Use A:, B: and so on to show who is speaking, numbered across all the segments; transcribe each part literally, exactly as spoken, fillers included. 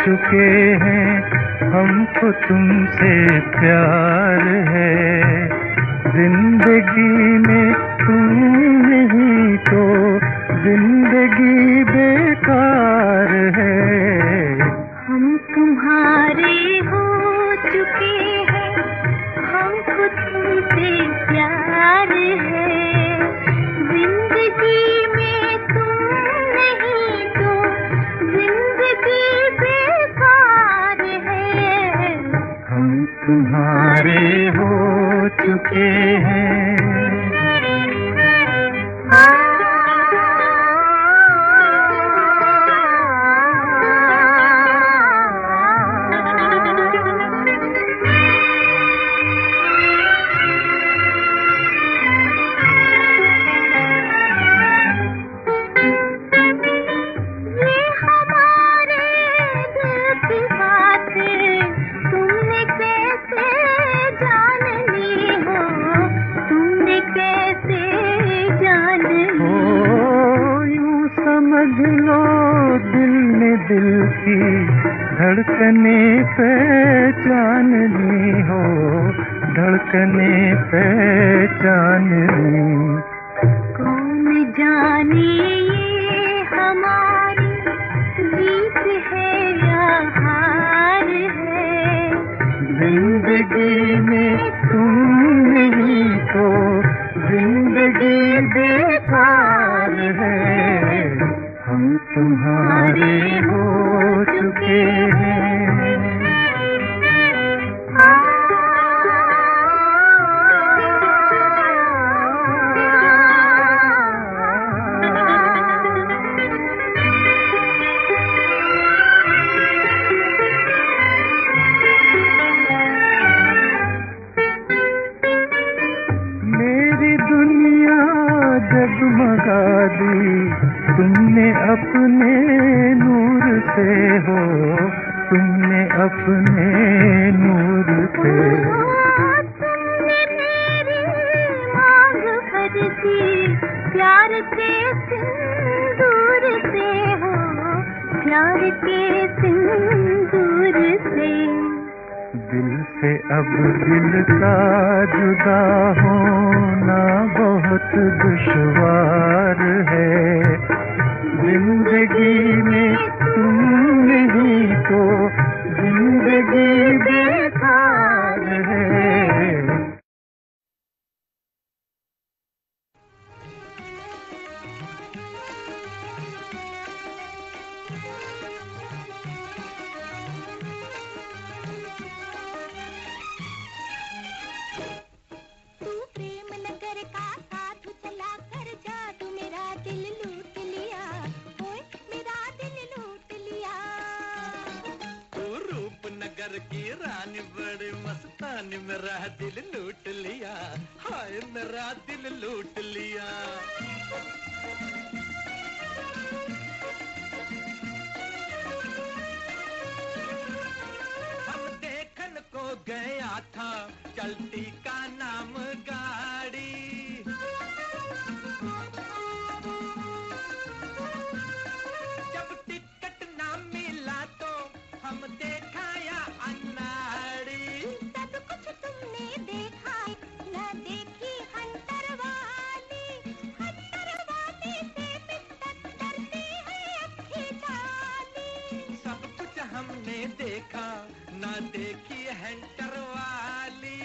A: चुके हैं, हमको तुमसे प्यार है। जिंदगी में तुम नहीं तो जिंदगी बेकार है।
B: हम तुम्हारे हो चुके हैं, हमको तुमसे प्यार है। जिंदगी में तुम नहीं तो जिंदगी बेकार है।
A: हम तुम्हारे हो चुके हैं। दिल की धड़कने पहचान ली हो, धड़कने पहचान ली।
B: कौन जाने ये हमारी जीत है या हार है।
A: जिंदगी में तुम नहीं तो जिंदगी बेकार है। हम तुम्हारे हो चुके हैं। मेरी दुनिया जगमगा दी तुमने अपने नूर से हो, तुमने अपने नूर से।
B: तुमने मेरी मांग भर दी प्यार के सिंदूर से हो, प्यार के सिंदूर से।
A: दिल से अब दिल का जुदा होना बहुत दुश्वार है। जिंदगी में तुम नहीं तो जिंदगी बेकार है।
C: मेरा दिल लूट लिया, हाय मेरा दिल लूट लिया। हम देखन को गया था चलती का नाम गाड़ी। जब टिकट ना मिला तो हम देखा या अनाड़ी।
B: तुमने देखा न देखी हंटर वाली, हंटर वाली से बिस्तर करती है अच्छी डाली।
C: सब कुछ हमने देखा न देखी हंटर वाली।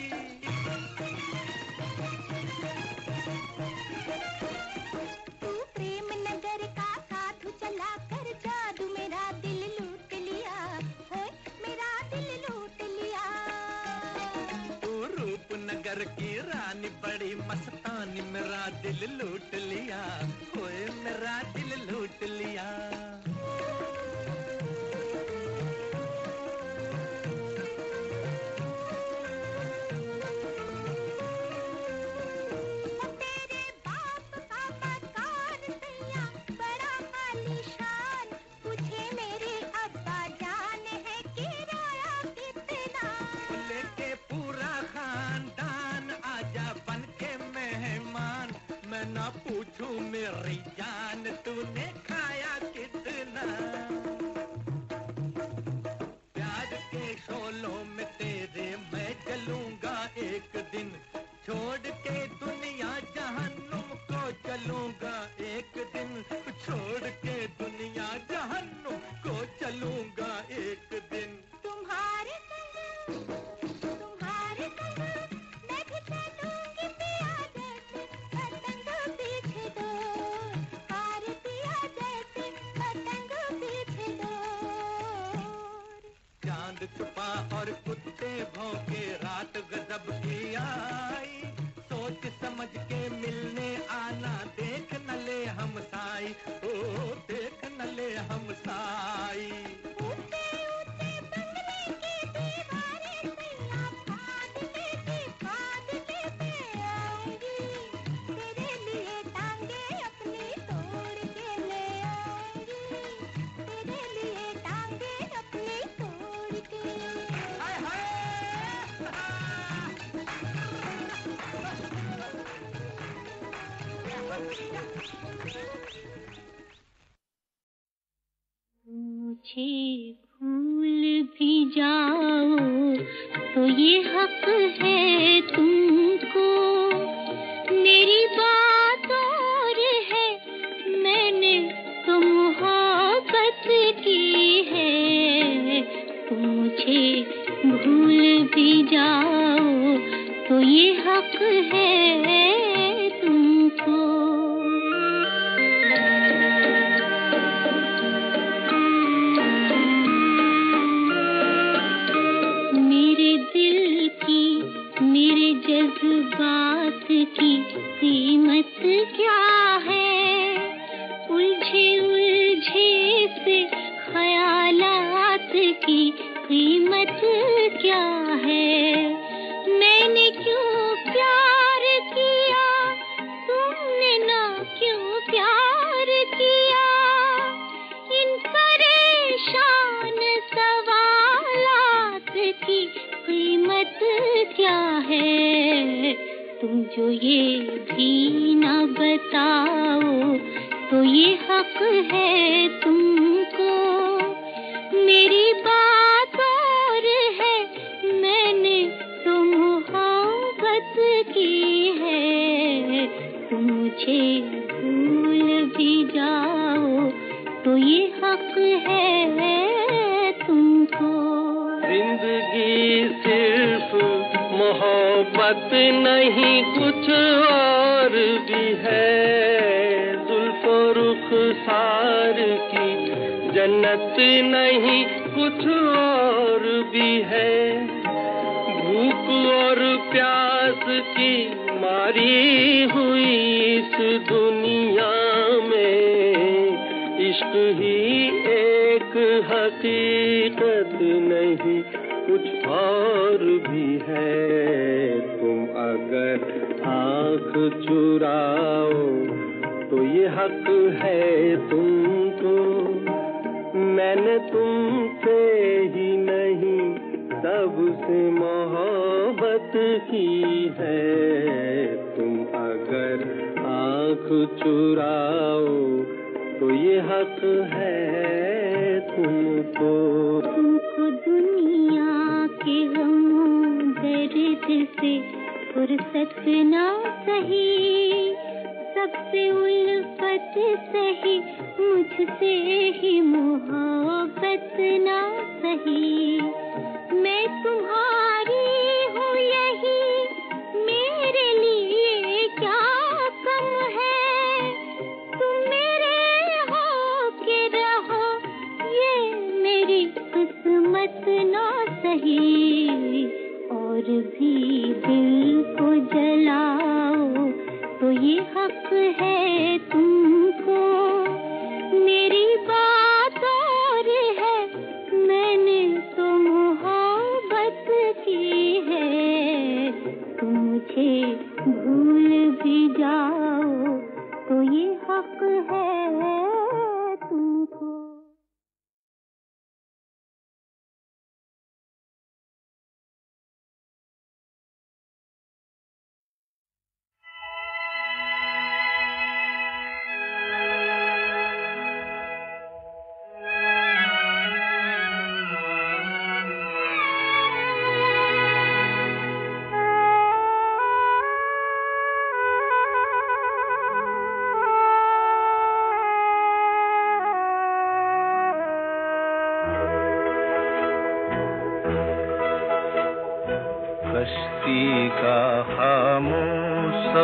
B: तू प्रेम नगर का साधु चला कर जादू मेरा दिल लूट लिया, है मेरा दिल लूट लिया।
C: नगर की रानी बड़ी मस्तानी मेरा दिल लूट लिया, ओए मेरा दिल लूट लिया।
B: तेरे बाप का मकान सैया बड़ा आलीशान, पूछे मेरे अब्बा जान है किराया कितना।
C: लेके पूरा खानदान आजा बन के मेहमान, मैं ना पूछूं मेरी जान तूने खाया कितना। चलूंगा एक दिन, छोड़ के दुनिया जहन्नुम को चलूंगा एक दिन।
B: तुम्हारे संग तुम्हारे संग मैं भी चलूंगी पिया जैसे पतंग पीछे डोर, हार पिया जैसे पतंग पीछे डोर।
C: चांद छुपा और कुत्ते भौंके, रात गजब की आई, सोच समझ के मिलने आना, देख न ले हम साई, ओ देख न ले हम साई।
B: ऊंचे ऊंचे बंगले की दीवारें सैया फांद लेके फांद लेके आऊंगी, तेरे लिए टांगे अपनी तोड़ के ले आऊंगी, तेरे लिए टांगे अपनी तोड़ के।
C: हाय हाय
B: मुझे भूल भी जाओ तो ये हक है तुमको, मेरी बात और है, मैंने तो मोहब्बत की है। तुम मुझे भूल भी जाओ तो ये हक है तुमको। मेरे दिल की मेरे जज्बात की कीमत क्या है, उलझे उलझे से ख्यालात की कीमत क्या है। मैंने क्यों प्यार किया, तुमने ना क्यों प्यार किया, इन परेशान सवालात की कीमत क्या है। तुम जो ये भी ना बताओ तो ये हक है तुमको, मेरी बात और है, मैंने तो मोहब्बत की है। तुम मुझे भूल भी जाओ तो ये हक है तुमको।
D: जिंदगी सिर्फ मोहब्बत नहीं कुछ और भी है, जुल्फो रुखसार की जन्नत नहीं कुछ और भी है। भूख और प्यास की मारी हुई इस दुनिया में, इश्क ही एक हकीकत नहीं कुछ और भी है। तुम अगर आँख चुराओ तो ये हक है तुमको, मैंने तुमसे ही नहीं सबसे मोहब्बत की है। तुम अगर आँख चुराओ तो ये हक है तुमको।
B: तुमको दुनिया के गमों दर्द से फुर्सत ना सही, सबसे उल्फत सही, मुझसे ही मोहब्बत ना सही। मैं तुम्हारी हूँ यही मेरे लिए क्या कम है, तुम मेरे हो के रहो ये मेरी किस्मत ना सही। और भी दिल को जलाओ तो ये हक है तुमको, मेरी बात और है, मैंने तो मोहब्बत की है। तुम मुझे भूल भी जाओ तो ये हक है तुमको।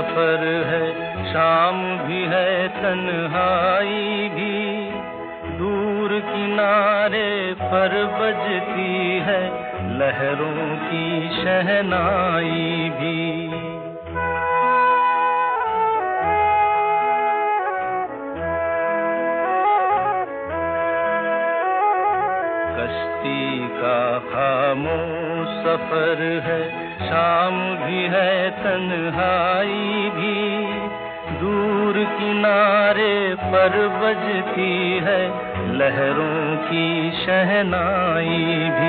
A: सफर है, शाम भी है तन्हाई भी, दूर किनारे पर बजती है लहरों की शहनाई भी। कश्ती का खामोश सफर है, शाम भी है तन्हाई भी, दूर किनारे पर बजती है लहरों की शहनाई भी।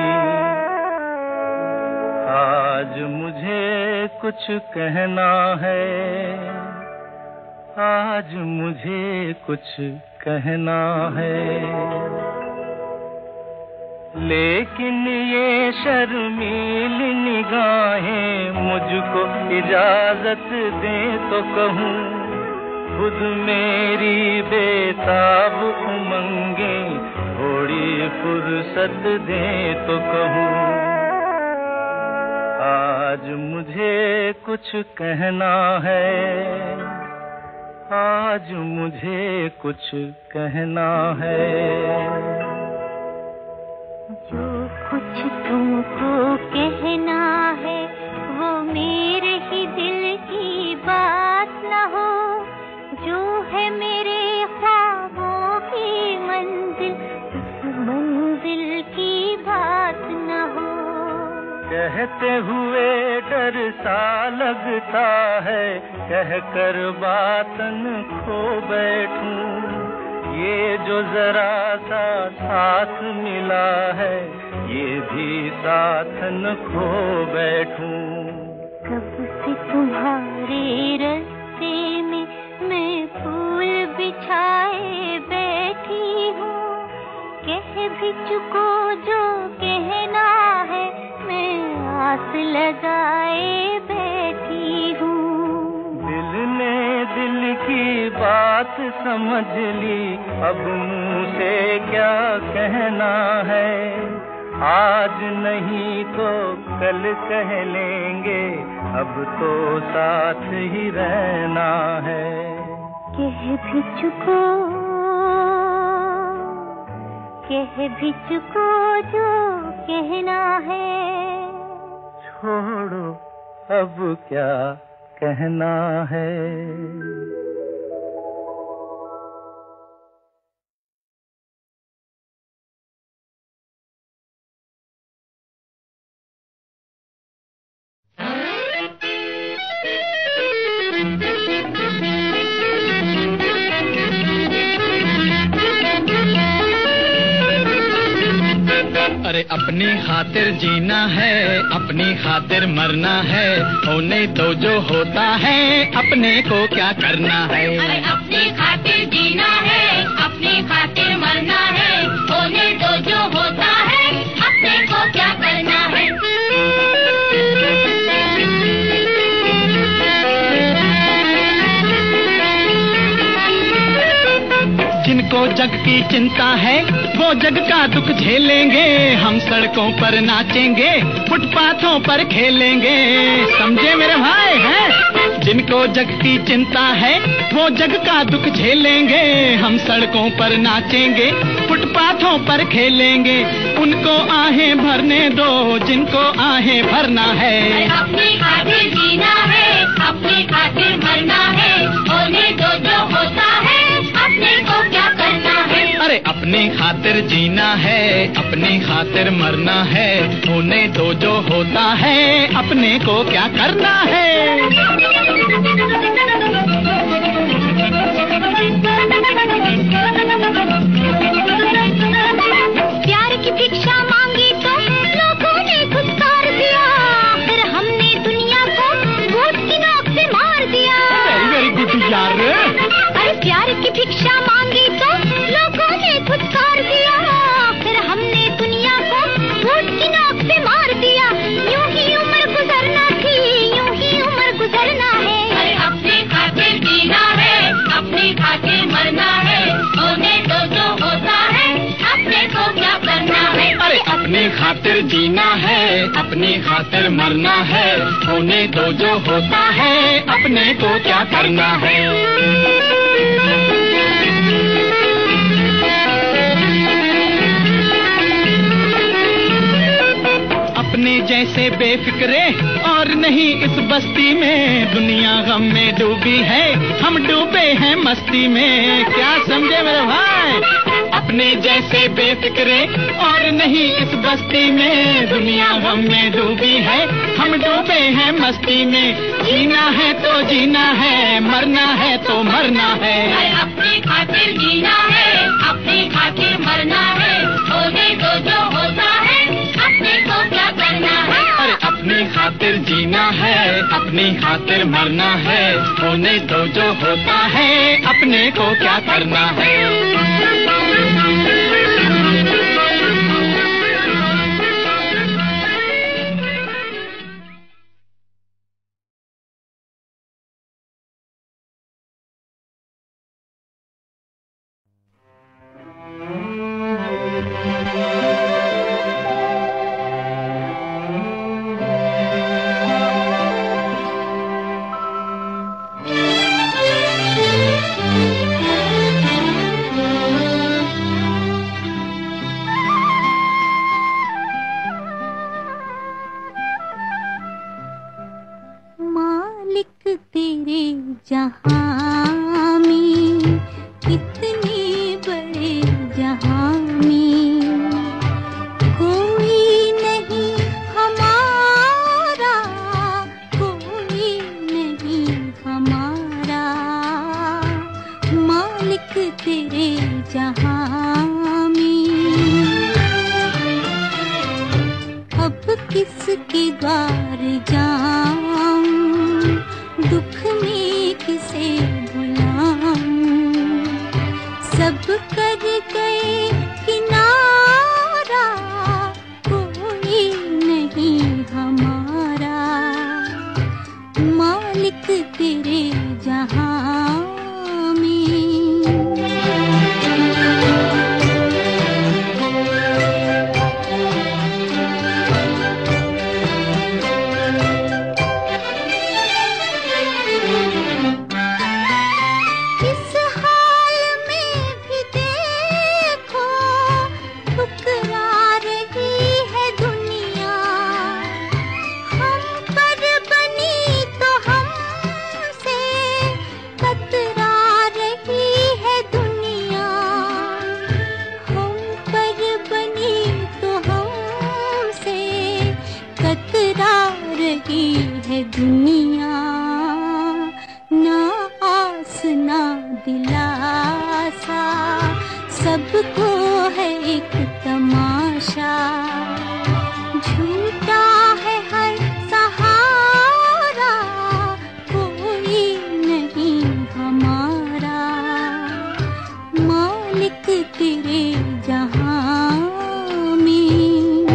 A: आज मुझे कुछ कहना है, आज मुझे कुछ कहना है, लेकिन ये शर्मीली निगाहें मुझको इजाजत दे तो कहूँ, खुद मेरी बेताब उमंगे थोड़ी फुर्सत दे तो कहूँ। आज मुझे कुछ कहना है, आज मुझे कुछ कहना है।
B: जो कुछ तुमको कहना है वो मेरे ही दिल की बात न हो, जो है मेरे ख्वाबों की मंजिल उस मंजिल की बात न हो।
A: कहते हुए डर सा लगता है, कहकर बातन खो बैठूं, ये जो जरा सा साथ मिला है ये भी साथ न खो बैठूं।
B: कब से तुम्हारे रास्ते में मैं फूल बिछाए बैठी हूँ, कह भी चुको जो कहना है मैं आस लगाए बैठी हूँ।
A: दिल ने दिल की बात समझ ली, अब मुँह से क्या कहना है, आज नहीं तो कल कह लेंगे, अब तो साथ ही रहना है।
B: कह भी चुको, कह भी चुको जो कहना है,
A: छोड़ो अब क्या कहना है।
C: अरे अपनी खातिर जीना है, अपनी खातिर मरना है, होने दो जो होता है, अपने को क्या करना है।
B: अरे अपनी खातिर जीना है, अपनी खातिर मरना है, होने दो जो होता है, अपने को क्या करना है।
C: जिनको जग की चिंता है वो जग का दुख झेलेंगे, हम सड़कों पर नाचेंगे, फुटपाथों पर खेलेंगे, समझे मेरे भाई हैं। जिनको जग की चिंता है वो जग का दुख झेलेंगे, हम सड़कों पर नाचेंगे, फुटपाथों पर खेलेंगे, उनको आहें भरने दो जिनको आहें भरना है।
B: अपनी खातिर जीना है, अपनी खातिर मरना है, होने दो जो होता है, अपने को क्या करना है।
C: अरे अपनी खातिर जीना है, अपनी खातिर मरना है, होने दो जो होता है, अपने को क्या करना है।
B: प्यार की भिक्षा मांगी तो लोगों ने फुटकार दिया, फिर हमने दुनिया को वोट की नोक से मार दिया।
C: वेरी वेरी गुड यार।
B: अरे प्यार की भिक्षा मांगी तो लोगों ने फुटकार दिया, फिर हमने दुनिया को वोट की नोक से मार दिया। यूं ही उम्र गुजरना थी, यूं ही उम्र गुजरना
E: अपनी खातिर जीना है, अपनी खातिर मरना है, होने दो जो होता है, अपने को क्या करना है।
A: अपने जैसे बेफिक्रे और नहीं इस बस्ती में, दुनिया गम में डूबी है, हम डूबे हैं मस्ती में। क्या समझे मेरे भाई? अपने जैसे बेफिक्रे और नहीं इस बस्ती में, दुनिया गम में डूबी है, हम डूबे हैं मस्ती में। जीना है तो जीना है, मरना है तो मरना है।
B: अपनी खातिर जीना है, अपनी खातिर मरना है, होने दो जो होता है, अपने को क्या करना है।
E: अरे अपनी खातिर जीना है, अपनी खातिर मरना है, होने दो जो होता है, अपने को क्या करना है।
B: जहाँ में कितने बड़े जहाँ में कोई नहीं हमारा, कोई नहीं हमारा, मालिक तेरे जहाँ में। अब किसके द्वार जाऊं, दुख में किसे बुलाऊं, सब कर गए किनारा, कोई नहीं हमारा, मालिक तेरे जहाँ में। दुनिया ना आस ना दिलासा, सबको है एक तमाशा, झूठा है हर सहारा, कोई नहीं हमारा, मालिक तेरे जहाँ में।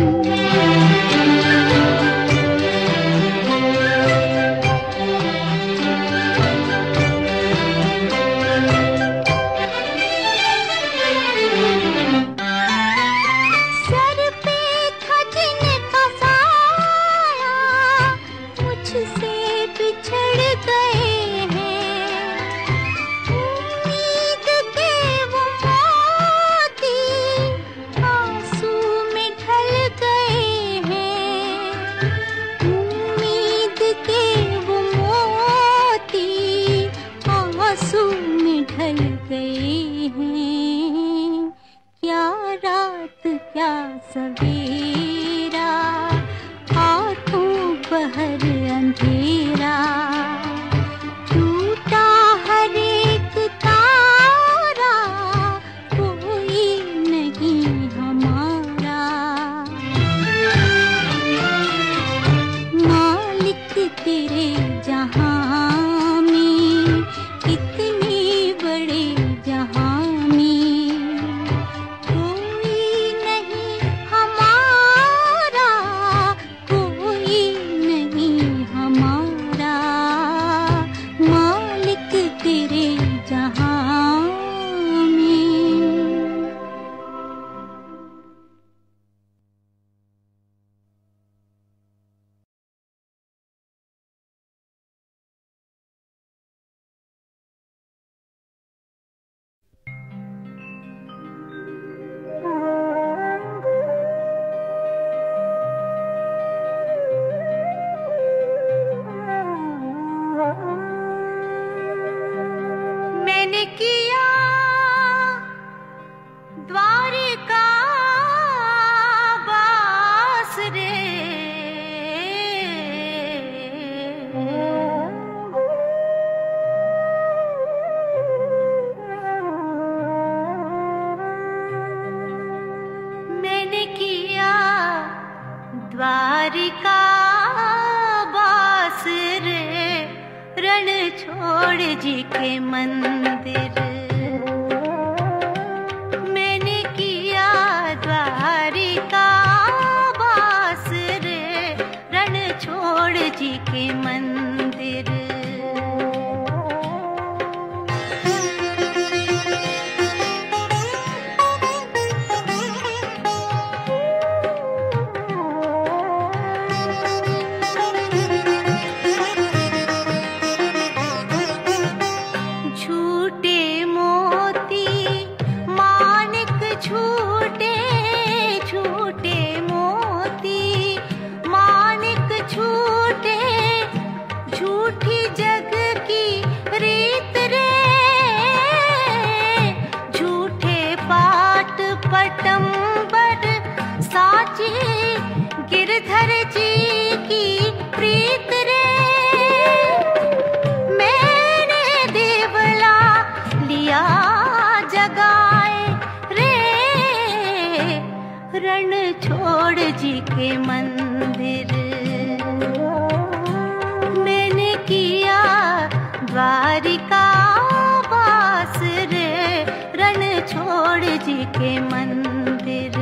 B: क्या सवेरा, आँखों बहर अंधेरा, टूटा हर एक तारा, कोई नहीं हमारा, मालिक तेरे जहाँ में, कितने बड़े जहाँ में, कोई नहीं हमारा, जी के मंदिर। मैंने किया द्वारिका वास रे, रणछोड़ जी के मंदिर। पटंबर साची गिरधर जी की प्रीत रे, मैंने देवला लिया जगाए रे, रणछोड़ जी के मंदिर। मैंने किया द्वारिका वास रे, रणछोड़ जी के मंदिर।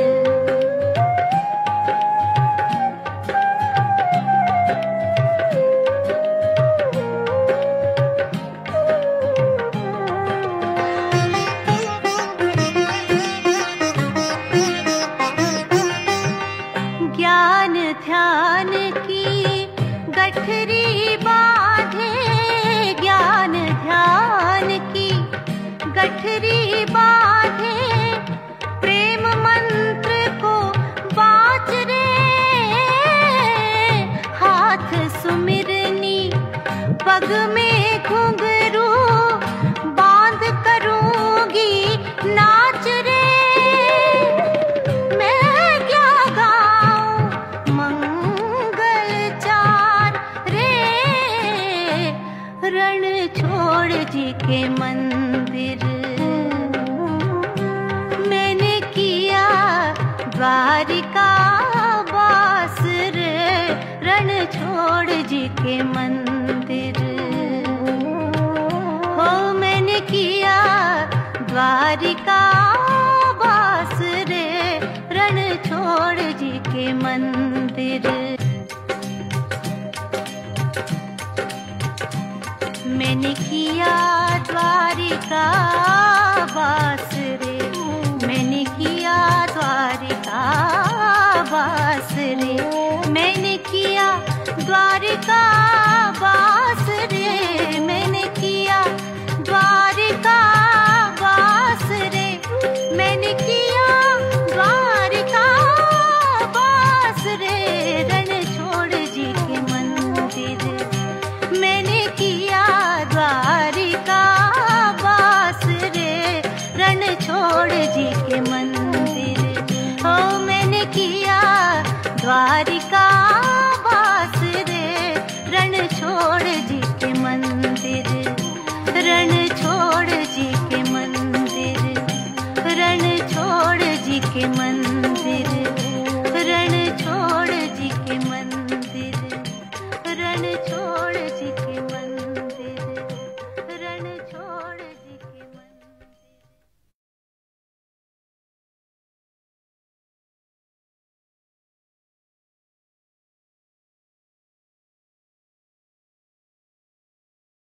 B: ज्ञान ध्यान की गठरी बांधे, ज्ञान ध्यान की गठरी बांधे, प्रेम मंत्र को बाँच रे, हाथ सुमिरनी पग में घुंघरू बांध करूंगी नाच रे, मैं क्या गाऊं मंगल चार रे, रणछोड़ जी के मंदिर। मैंने किया द्वारिका वास रे, रणछोड़ जी के मंदिर। हो मैंने किया द्वारिका वास रे, रणछोड़ जी के मंदिर। मैंने किया द्वारिका वास रे, मैंने किया द्वारिका वास रे, मैंने किया द्वारिका वास